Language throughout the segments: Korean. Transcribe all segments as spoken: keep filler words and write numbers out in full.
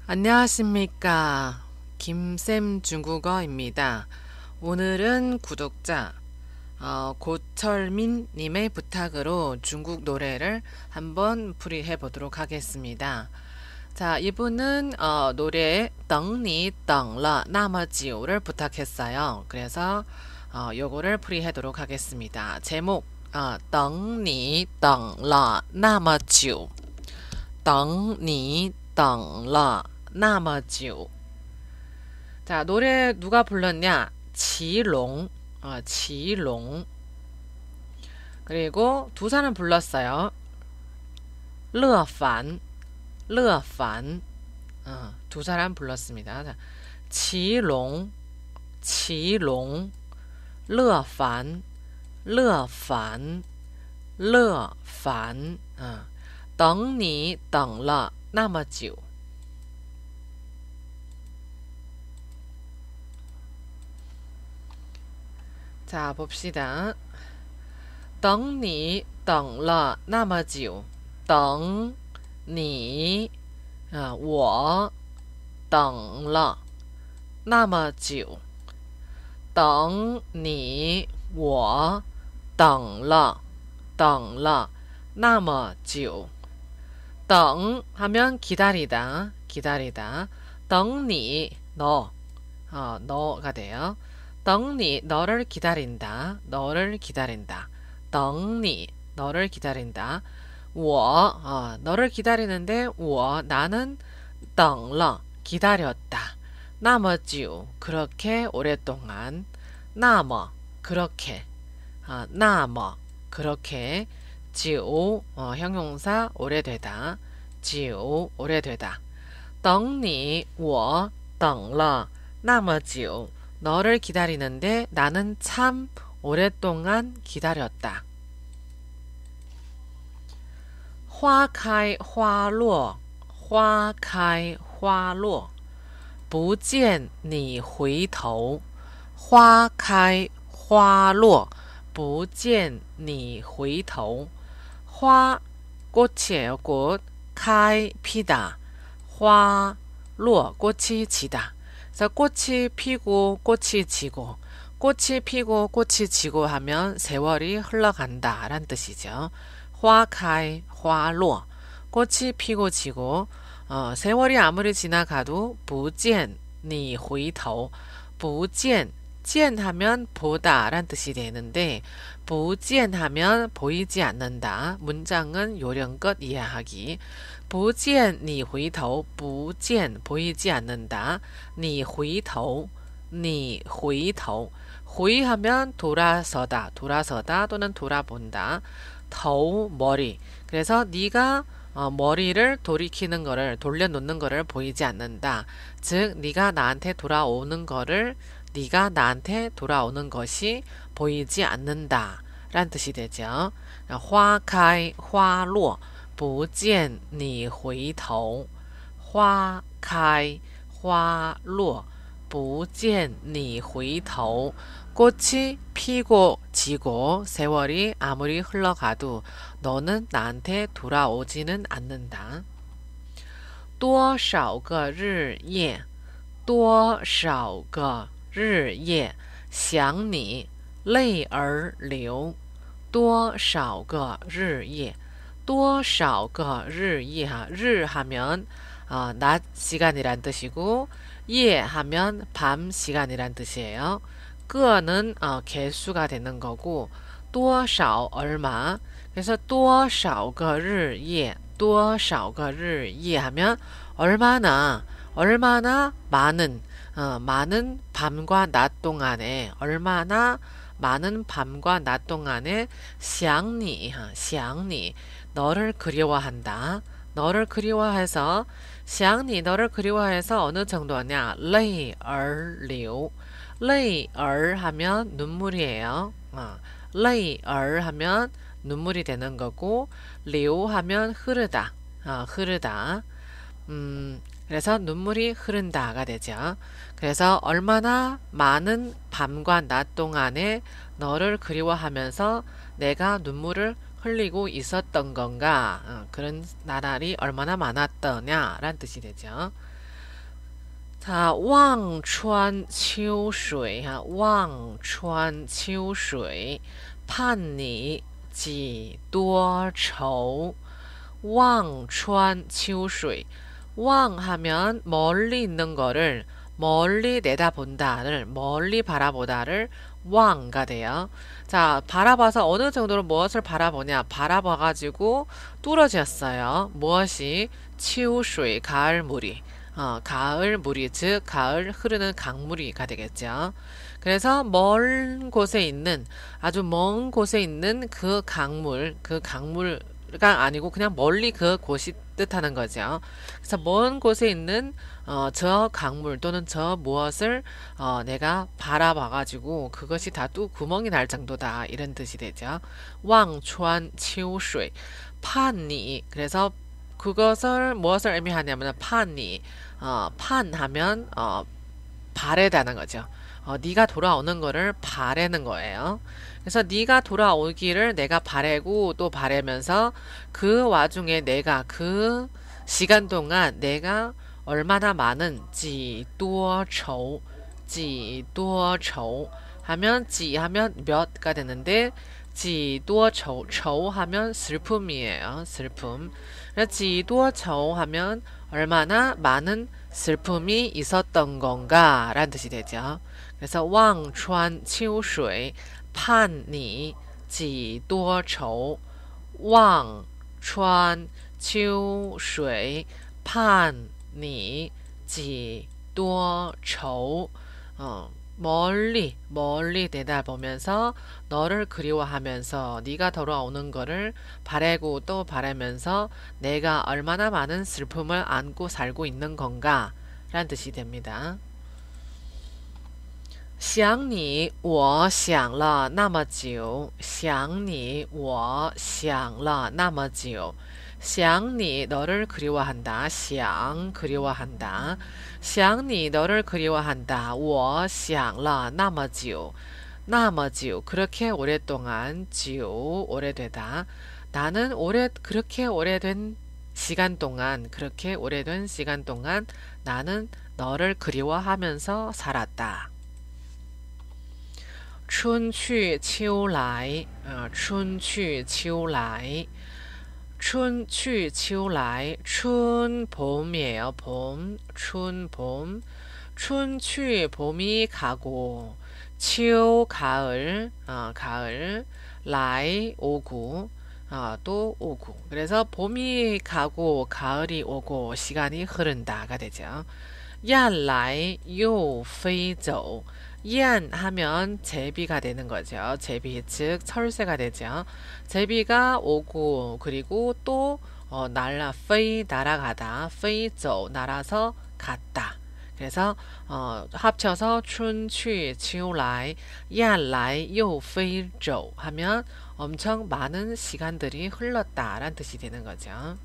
안녕하십니까. 김쌤 중국어입니다. 오늘은 구독자 어, 고철민 님의 부탁으로 중국 노래를 한번 풀이해 보도록 하겠습니다. 자, 이분은 어, 노래 等你等了那么久를 부탁했어요. 그래서 어, 요거를 풀이하도록 하겠습니다. 제목 어, 等你等了那么久等你等了那么久 자, 노래 누가 불렀냐? 지롱, 어, 지롱. 그리고 두 사람 불렀어요. 乐凡, 乐凡. 어, 두 사람 불렀습니다. 자, 지롱, 지롱, 乐凡, 乐凡, 乐凡. 어, 等你等了那么久 자, 봅시다. 等你等了那么久等你啊我等了那么久等你我等了等了那么久等 하면 기다리다 기다리다 等你 너 어, 너가 돼요. 等你 너를 기다린다. 너를 기다린다. 等你 너를 기다린다. 我 어, 너를 기다리는데 我 나는 等了 기다렸다. 那么久 그렇게 오랫동안 那么 그렇게 어, 那么 그렇게 久 어, 형용사 오래되다. 久 오래되다. 等你我等了那么久 너를 기다리는데 나는 참 오랫동안 기다렸다. 花开花落花开花落不见你回头花开花落不见你回头花 꽃이에요. 꽃. 开 피다. 花落 꽃이 지다. 그래서 꽃이 피고 꽃이 지고 꽃이 피고 꽃이 지고 하면 세월이 흘러간다 라는 뜻이죠. 花开花落 꽃이 피고 지고 어, 세월이 아무리 지나가도 不见你回头 不见 见 하면 보다 라는 뜻이 되는데 不见 하면 보이지 않는다. 문장은 요령껏 이해하기. 不见你回头不见 보이지 않는다. 你回头你回头 回 하면 돌아서다 돌아서다 또는 돌아본다. 头 머리. 그래서 네가 어, 머리를 돌이키는 거를 돌려놓는 거를 보이지 않는다. 즉 네가 나한테 돌아오는 거를 네가 나한테 돌아오는 것이 보이지 않는다 라는 뜻이 되죠. 花开花落不见你回头花开花落不见你回头 꽃이 피고 지고 세월이 아무리 흘러가도 너는 나한테 돌아오지는 않는다. 多少个日夜多少个日夜想你泪儿流多少个日夜多少个日夜하, 日 하면 어, 낮 시간이란 뜻이고 예 하면 밤 시간이란 뜻이에요. 个는 어, 개수가 되는 거고 多少 얼마 그래서 多少个日夜多少个日夜 하면 얼마나 얼마나 많은 어, 많은 밤과 낮 동안에 얼마나 많은 밤과 낮 동안에 想你 想你 너를 그리워한다. 너를 그리워해서 想你 너를 그리워해서 어느 정도냐 泪儿流 泪儿 하면 눈물이에요. 어, 泪儿 하면 눈물이 되는 거고 流 하면 흐르다. 어, 흐르다. 음, 그래서 눈물이 흐른다가 되죠. 그래서 얼마나 많은 밤과 낮 동안에 너를 그리워하면서 내가 눈물을 흘리고 있었던 건가 어, 그런 나날이 얼마나 많았더냐 라는 뜻이 되죠. 자, 望穿秋水哈，望穿秋水，盼你几多愁。望穿秋水. 왕 하면 멀리 있는 거를 멀리 내다본다를 멀리 바라보다를 왕가 돼요. 자, 바라봐서 어느 정도로 무엇을 바라보냐? 바라봐가지고 뚫어졌어요. 무엇이? 치우수의 가을물이. 어, 가을물이 즉 가을 흐르는 강물이가 되겠죠. 그래서 먼 곳에 있는 아주 먼 곳에 있는 그 강물, 그 강물가 아니고 그냥 멀리 그 곳이 뜻하는 거죠. 그래서 먼 곳에 있는 어, 저 강물 또는 저 무엇을 어, 내가 바라봐가지고 그것이 다 또 구멍이 날 정도다 이런 뜻이 되죠. 왕천 치우수이 판니. 그래서 그것을 무엇을 의미하냐면 판니. 어, 판하면 어, 바래다는 거죠. 어, 네가 돌아오는 거를 바래는 거예요. 그래서 네가 돌아오기를 내가 바래고 또 바래면서 그 와중에 내가 그 시간 동안 내가 얼마나 많은 지多愁 지多愁 하면 지 하면 몇가 되는데 지多愁 愁 하면 슬픔이에요. 슬픔. 지多愁 하면 얼마나 많은 슬픔이 있었던 건가 라는 뜻이 되죠. 그래서 望穿秋水盼你几多愁望穿秋水盼你几多愁 어, 멀리 멀리 내다보면서 너를 그리워하면서 네가 돌아오는 거를 바라고 또 바라면서 내가 얼마나 많은 슬픔을 안고 살고 있는 건가 라는 뜻이 됩니다. 想你我想了那么久想你我想了那么久想你 너를 그리워한다. 想 그리워한다. 想你 너를 그리워한다. 我想了那么久那么久 그렇게 오랫동안 久 오래되다. 나는 오래 그렇게 오래된 시간 동안 그렇게 오래된 시간 동안 나는 너를 그리워하면서 살았다. 春去秋来啊春去秋来春去秋来春 봄이에요. 봄 춘 봄 춘去 봄이 가고 秋 가을 어, 가을 라이 오고 어, 또 오고 그래서 봄이 가고 가을이 오고 시간이 흐른다가 되죠. 雁来又飞走 얀 하면 제비가 되는 거죠. 제비 즉 철새가 되죠. 제비가 오고 그리고 또 어, 날아 페이 날아가다 페이조 날아서 갔다. 그래서 어, 합쳐서 춘취 치우라이 얀라이 요 페이조 하면 엄청 많은 시간들이 흘렀다라는 뜻이 되는 거죠.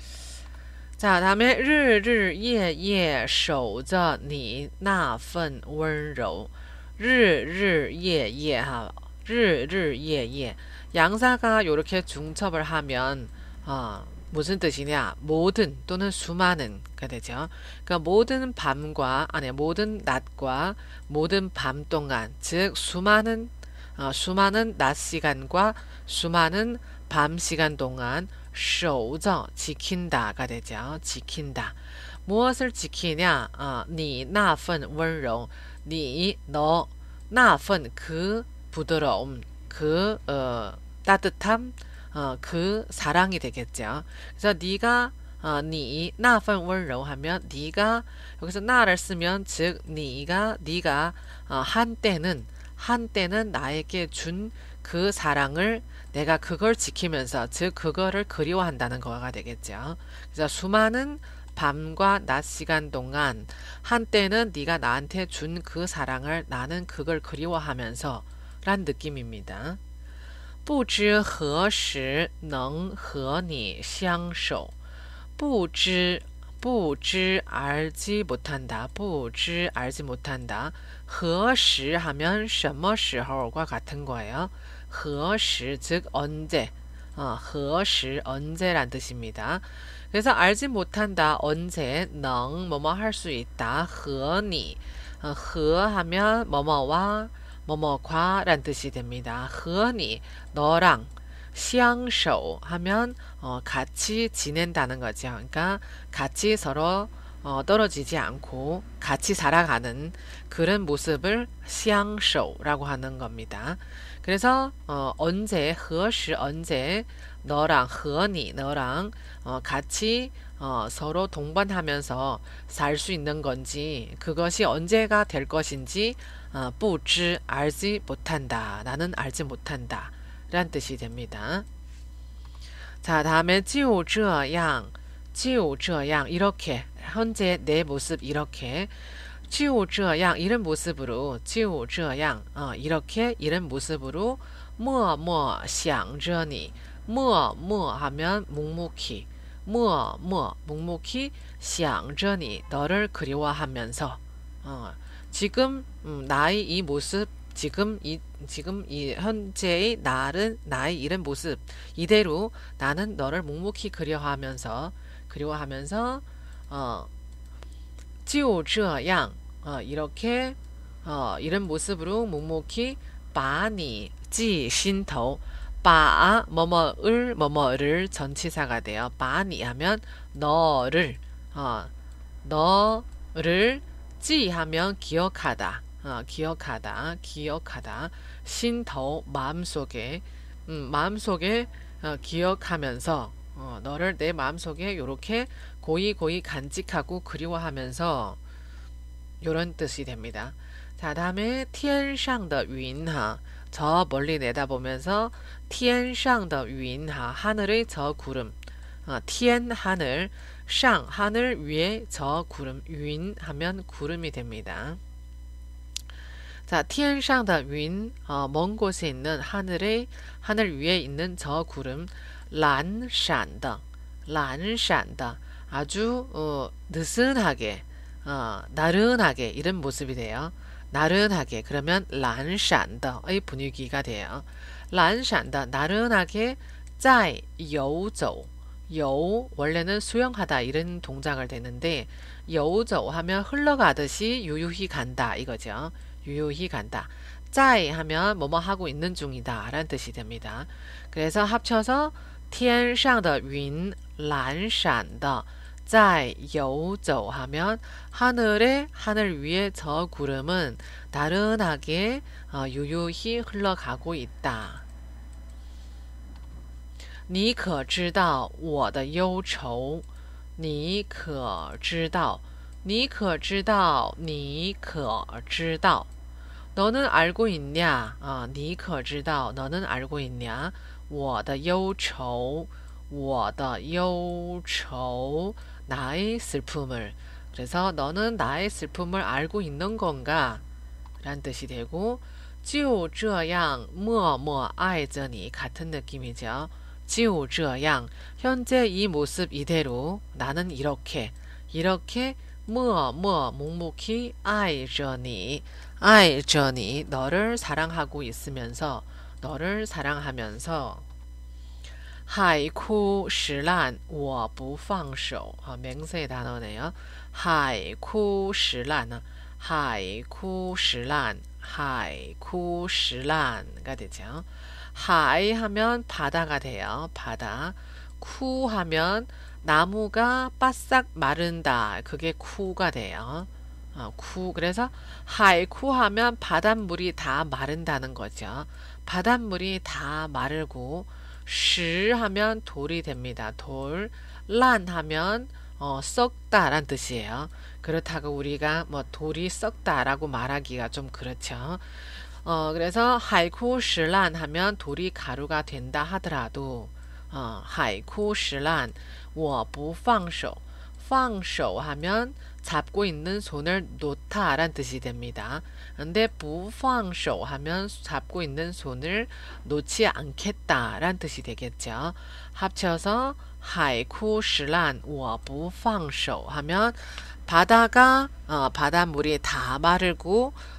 자, 다음에 日日夜夜守着你那份温柔 日日夜夜하, 日日夜夜 양사가 이렇게 중첩을 하면 어, 무슨 뜻이냐? 모든 또는 수많은가 되죠. 그러니까 모든 밤과 아니 모든 낮과 모든 밤 동안 즉 수많은 어, 수많은 낮 시간과 수많은 밤 시간 동안 守着 지킨다가 되죠. 지킨다. 무엇을 지키냐? 어, 你那份温柔 니, 너, 那份 그 부드러움, 그 어, 따뜻함, 어, 그 사랑이 되겠죠. 그래서 네가 어, 니, 那份温柔 하면 네가 여기서 나를 쓰면 즉 네가 네가 어, 한때는 한때는 나에게 준 그 사랑을 내가 그걸 지키면서 즉 그거를 그리워한다는 거가 되겠죠. 그래서 수많은 밤과 낮 시간 동안 한때는 네가 나한테 준 그 사랑을 나는 그걸 그리워하면서 란 느낌입니다. 不知何时能和你相守不知不知 알지 못한다. 不知 알지 못한다. 何时 하면 什么时候과 같은 거예요. 何时 즉 언제 어, 何时 언제란 뜻입니다. 그래서 알지 못한다. 언제 능 뭐뭐 할 수 있다. 和你 어, 和 하면 뭐뭐와 뭐뭐과 란 뜻이 됩니다. 和你 너랑 相守 하면 어, 같이 지낸다는 거죠. 그러니까 같이 서로 어, 떨어지지 않고 같이 살아가는 그런 모습을 相守라고 하는 겁니다. 그래서 어, 언제 何时 언제 너랑 和你 너랑 어, 같이 어, 서로 동반하면서 살 수 있는 건지 그것이 언제가 될 것인지 어, 不知 알지 못한다. 나는 알지 못한다. 라는 뜻이 됩니다. 자, 다음에 就这样就这样 이렇게 현재 내 모습 이렇게 就这样 이런 모습으로 就这样 어, 이렇게 이런 모습으로 默默想着你默默 하면 묵묵히 默默 묵묵히 想着你 너를 그리워하면서 어, 지금 음, 나의 이 모습 지금 이 지금 이 현재의 나를 나의 이런 모습 이대로 나는 너를 묵묵히 그리워하면서 그리워하면서 어, 就这样 어, 이렇게 어, 이런 모습으로 묵묵히 把你记心头 바 뭐뭐을 뭐뭐를 전치사가 돼요. 把你 하면 너를 어, 너를 记 하면 기억하다 어, 기억하다 기억하다 신头마음속에 음, 마음속에 어, 기억하면서 어, 너를 내 마음속에 이렇게 고이 고이 간직하고 그리워하면서 요런 뜻이 됩니다. 자, 다음에 天上的云 하, 저 멀리 내다보면서 天上的云 하, 하늘의 저 구름 어, 天 하늘 上 하늘 위에 저 구름 云 하면 구름이 됩니다. 자, 天上的云 어, 먼 곳에 있는 하늘의 하늘 위에 있는 저 구름 蓝闪的蓝闪的 아주 어, 느슨하게 어, 나른하게 이런 모습이 돼요. 나른하게 그러면 蓝闪的의 분위기가 돼요. 蓝闪的 나른하게 在游走 요 원래는 수영하다 이런 동작을 되는데 游走 하면 흘러가듯이 유유히 간다 이거죠. 유유히 간다. 在 하면 뭐뭐 하고 있는 중이다 라는 뜻이 됩니다. 그래서 합쳐서 天上的云蓝闪的在游走 하면 하늘에 하늘 위에 저 구름은 나른하게 어, 유유히 흘러가고 있다. 你可知道我的忧愁你可知道你可知道你可知道 너는 알고 있냐 어, 你可知道 너는 알고 있냐 我的忧愁我的忧愁 나의 슬픔을 그래서 너는 나의 슬픔을 알고 있는 건가 라는 뜻이 되고 就这样默默爱着你 같은 느낌이죠. 就这样 현재 이 모습 이대로 나는 이렇게 이렇게 默默 묵묵히 爱着你爱着你 너를 사랑하고 있으면서 너를 사랑하면서 海枯石烂我不放手 어, 맹세의 단어네요. 海枯石烂 海枯石烂海枯石烂가 되죠. 海 하면 바다가 돼요. 바다. 쿠 하면 나무가 바싹 마른다. 그게 쿠가 돼요. 어, 쿠 그래서 海枯 하면 바닷물이 다 마른다는 거죠. 바닷물이 다 마르고 石 하면 돌이 됩니다. 돌. 란 하면 어, 썩다 란 뜻이에요. 그렇다고 우리가 뭐 돌이 썩다라고 말하기가 좀 그렇죠. 어, 그래서 海枯石烂 하면 돌이 가루가 된다 하더라도 어, 海枯石烂我不放手 放手 하면 잡고 있는 손을 놓다 란 뜻이 됩니다. 근데 不放手 하면 잡고 있는 손을 놓지 않겠다 란 뜻이 되겠죠. 합쳐서 海枯石烂我不放手 하면 바다가 어, 바닷물이 다 마르고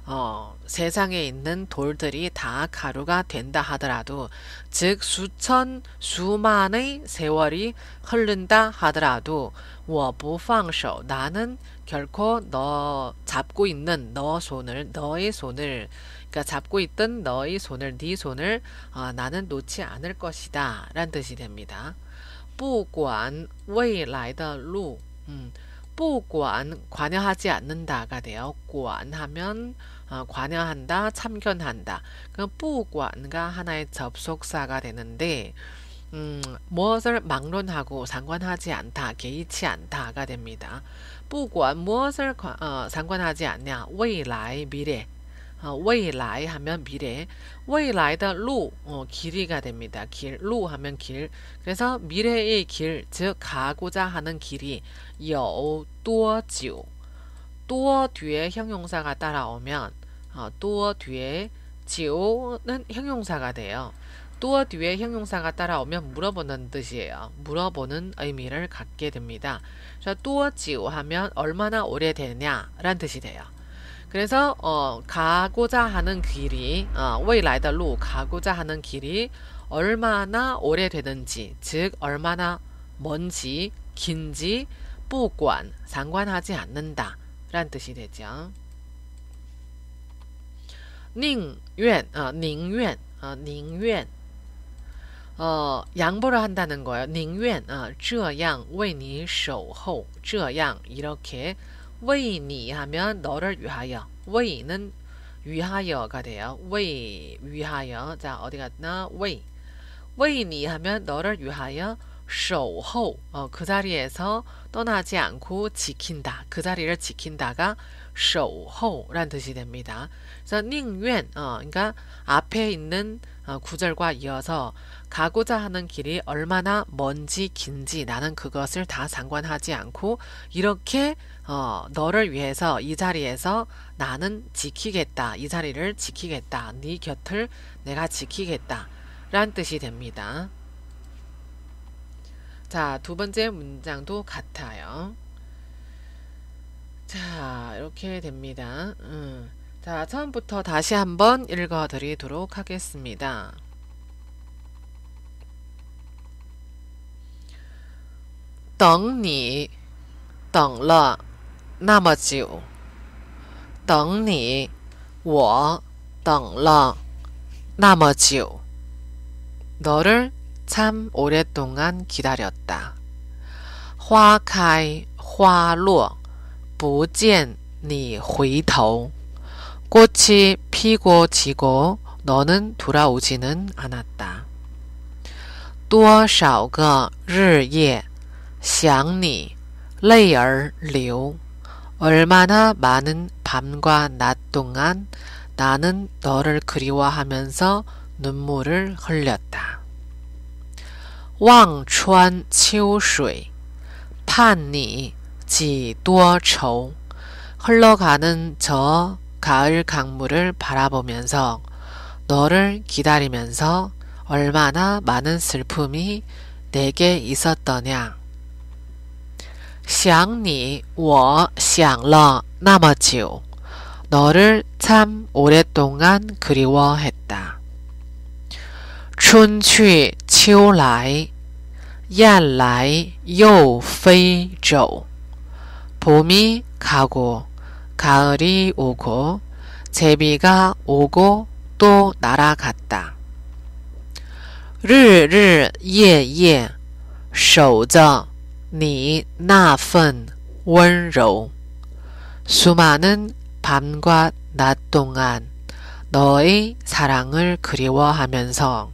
어, 세상에 있는 돌들이 다 가루가 된다 하더라도, 즉 수천 수만의 세월이 흐른다 하더라도 我不放手 나는 결코 너 잡고 있는 너 손을 너의 손을 그러니까 잡고 있던 너의 손을 네 손을 어, 나는 놓지 않을 것이다 라는 뜻이 됩니다. 不管未来的路 음, 不管 관여하지 않는다가 돼요. 管 하면 어, 관여한다, 참견한다. 그럼 不管가 하나의 접속사가 되는데 음, 무엇을 막론하고 상관하지 않다, 개의치 않다가 됩니다. 不管 무엇을 관- 어, 상관하지 않냐, 未来 미래. 어, 未来 하면 미래, 未来的路 어, 길이가 됩니다. 길, 路 하면 길. 그래서 미래의 길, 즉 가고자 하는 길이 有多久多 뒤에 형용사가 따라오면 어, 多 뒤에 久는 형용사가 돼요. 多 뒤에 형용사가 따라오면 물어보는 뜻이에요. 물어보는 의미를 갖게 됩니다. 그래서 多久 하면 얼마나 오래되냐 라는 뜻이 돼요. 그래서 어, 가고자 하는 길이 어, 未来的路 가고자 하는 길이 얼마나 오래되는지, 즉 얼마나 먼지, 긴지 不管 상관하지 않는다 라는 뜻이 되죠. 宁愿 어, 宁愿 어, 宁愿 어, 양보를 한다는 거예요. 宁愿 어, 这样为你守候这样이렇게 为你 하면 너를 위하여 为는 위하여가 돼요. 为 위하여. 자, 어디 갔나? 为 为你 하면 너를 위하여 守候 어, 그 자리에서 떠나지 않고 지킨다. 그 자리를 지킨다가 守候라는 뜻이 됩니다. 그래서 宁愿 어, 그러니까 앞에 있는 어, 구절과 이어서 가고자 하는 길이 얼마나 먼지 긴지 나는 그것을 다 상관하지 않고 이렇게 어, 너를 위해서 이 자리에서 나는 지키겠다. 이 자리를 지키겠다. 네 곁을 내가 지키겠다. 라는 뜻이 됩니다. 자, 두 번째 문장도 같아요. 자, 이렇게 됩니다. 음. 자, 처음부터 다시 한번 읽어드리도록 하겠습니다. 等你等了那么久等你我等了那么久 너를 참 오랫동안 기다렸다. 花开花落不见你回头 꽃이 피고 지고 너는 돌아오지는 않았다. 多少个日夜想你泪儿流 얼마나 많은 밤과 낮 동안 나는 너를 그리워하면서 눈물을 흘렸다. 望穿秋水盼你几多愁 흘러가는 저 가을 강물을 바라보면서 너를 기다리면서 얼마나 많은 슬픔이 내게 있었더냐. 想你我想了那么久 너를 참 오랫동안 그리워했다. 春去秋来雁来又飞走 봄이 가고 가을이 오고 제비가 오고 또 날아갔다. 日日夜夜守着你那份温柔 수많은 밤과 낮 동안 너의 사랑을 그리워하면서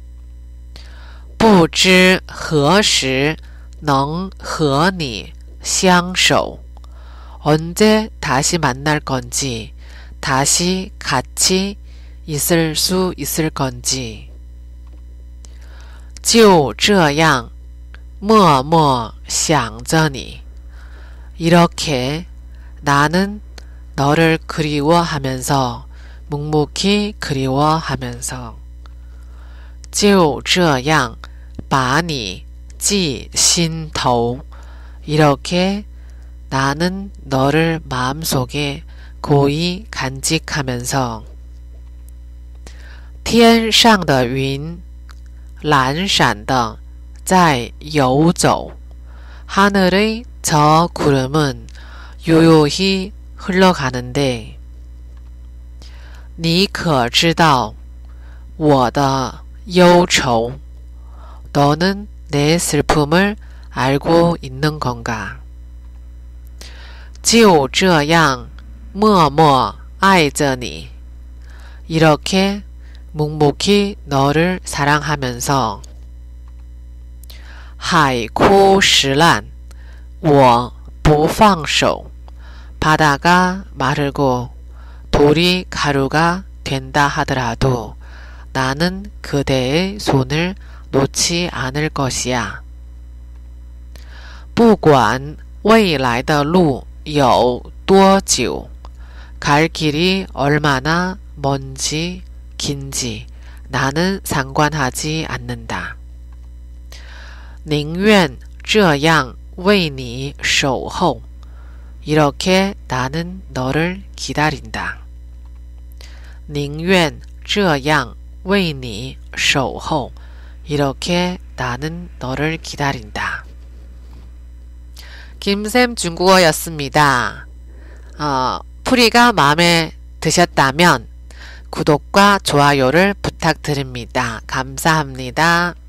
不知何时能和你相守 언제 다시 만날 건지 다시 같이 있을 수 있을 건지 就这样默默想着你 이렇게 나는 너를 그리워하면서 묵묵히 그리워하면서 就这样把你记心头 이렇게 나는 너를 마음속에 고이 간직하면서 天上的云懒散的在游走 하늘의 저 구름은 요요히 흘러가는데 你可知道我的忧愁 너는 내 슬픔을 알고 있는 건가? 就这样默默爱着你 이렇게 묵묵히 너를 사랑하면서 海枯石烂我不放手 바다가 마르고 돌이 가루가 된다 하더라도 나는 그대의 손을 놓지 않을 것이야. 不管未来的路有多久 갈 길이 얼마나 먼지 긴지 나는 상관하지 않는다. 宁愿这样为你守候 이렇게 나는 너를 기다린다. 宁愿这样为你守候 이렇게 나는 너를 기다린다. 김쌤 중국어였습니다. 어, 풀이가 마음에 드셨다면 구독과 좋아요를 부탁드립니다. 감사합니다.